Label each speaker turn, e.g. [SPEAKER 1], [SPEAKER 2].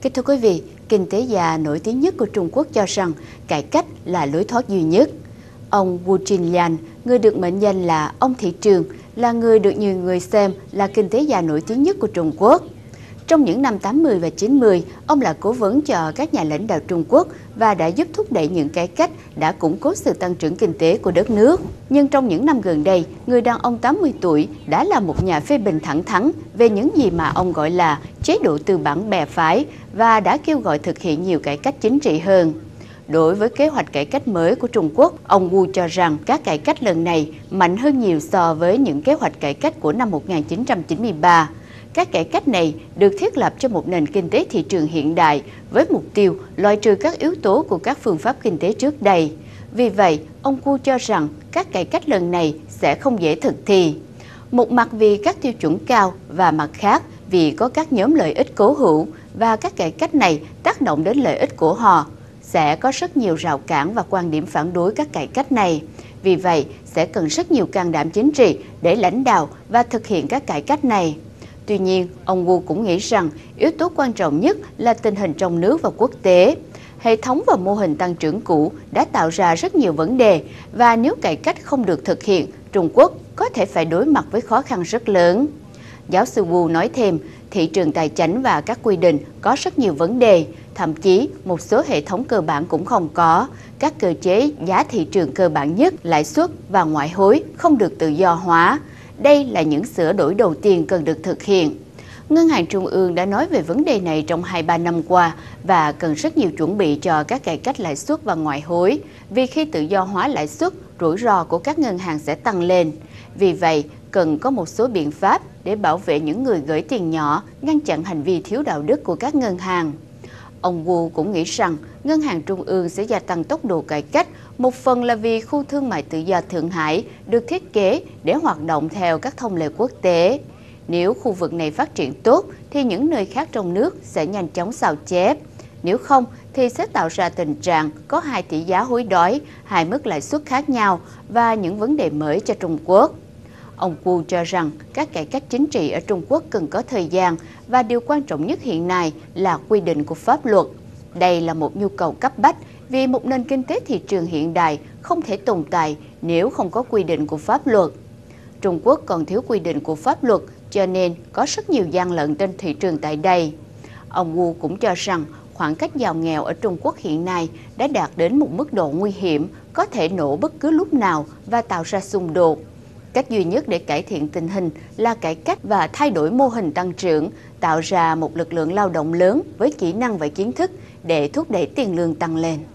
[SPEAKER 1] Kính thưa quý vị, kinh tế gia nổi tiếng nhất của Trung Quốc cho rằng cải cách là lối thoát duy nhất. Ông Wu Jinlian, người được mệnh danh là ông thị trường, là người được nhiều người xem là kinh tế gia nổi tiếng nhất của Trung Quốc. Trong những năm 80 và 90, ông là cố vấn cho các nhà lãnh đạo Trung Quốc và đã giúp thúc đẩy những cải cách đã củng cố sự tăng trưởng kinh tế của đất nước. Nhưng trong những năm gần đây, người đàn ông 80 tuổi đã là một nhà phê bình thẳng thắn về những gì mà ông gọi là chế độ tư bản bè phái và đã kêu gọi thực hiện nhiều cải cách chính trị hơn. Đối với kế hoạch cải cách mới của Trung Quốc, ông Wu cho rằng các cải cách lần này mạnh hơn nhiều so với những kế hoạch cải cách của năm 1993. Các cải cách này được thiết lập cho một nền kinh tế thị trường hiện đại với mục tiêu loại trừ các yếu tố của các phương pháp kinh tế trước đây. Vì vậy, ông Wu cho rằng các cải cách lần này sẽ không dễ thực thi. Một mặt vì các tiêu chuẩn cao và mặt khác vì có các nhóm lợi ích cố hữu và các cải cách này tác động đến lợi ích của họ. Sẽ có rất nhiều rào cản và quan điểm phản đối các cải cách này. Vì vậy, sẽ cần rất nhiều can đảm chính trị để lãnh đạo và thực hiện các cải cách này. Tuy nhiên, ông Wu cũng nghĩ rằng yếu tố quan trọng nhất là tình hình trong nước và quốc tế. Hệ thống và mô hình tăng trưởng cũ đã tạo ra rất nhiều vấn đề và nếu cải cách không được thực hiện, Trung Quốc có thể phải đối mặt với khó khăn rất lớn. Giáo sư Wu nói thêm, thị trường tài chính và các quy định có rất nhiều vấn đề, thậm chí một số hệ thống cơ bản cũng không có. Các cơ chế giá thị trường cơ bản nhất, lãi suất và ngoại hối không được tự do hóa. Đây là những sửa đổi đầu tiên cần được thực hiện. Ngân hàng Trung ương đã nói về vấn đề này trong 2-3 năm qua và cần rất nhiều chuẩn bị cho các cải cách lãi suất và ngoại hối, vì khi tự do hóa lãi suất, rủi ro của các ngân hàng sẽ tăng lên. Vì vậy, cần có một số biện pháp để bảo vệ những người gửi tiền nhỏ, ngăn chặn hành vi thiếu đạo đức của các ngân hàng. Ông Wu cũng nghĩ rằng Ngân hàng Trung ương sẽ gia tăng tốc độ cải cách, một phần là vì khu thương mại tự do Thượng Hải được thiết kế để hoạt động theo các thông lệ quốc tế. Nếu khu vực này phát triển tốt, thì những nơi khác trong nước sẽ nhanh chóng sao chép. Nếu không, thì sẽ tạo ra tình trạng có hai tỷ giá hối đoái, hai mức lãi suất khác nhau và những vấn đề mới cho Trung Quốc. Ông Wu cho rằng các cải cách chính trị ở Trung Quốc cần có thời gian và điều quan trọng nhất hiện nay là quy định của pháp luật. Đây là một nhu cầu cấp bách vì một nền kinh tế thị trường hiện đại không thể tồn tại nếu không có quy định của pháp luật. Trung Quốc còn thiếu quy định của pháp luật cho nên có rất nhiều gian lận trên thị trường tại đây. Ông Wu cũng cho rằng khoảng cách giàu nghèo ở Trung Quốc hiện nay đã đạt đến một mức độ nguy hiểm, có thể nổ bất cứ lúc nào và tạo ra xung đột. Cách duy nhất để cải thiện tình hình là cải cách và thay đổi mô hình tăng trưởng, tạo ra một lực lượng lao động lớn với kỹ năng và kiến thức để thúc đẩy tiền lương tăng lên.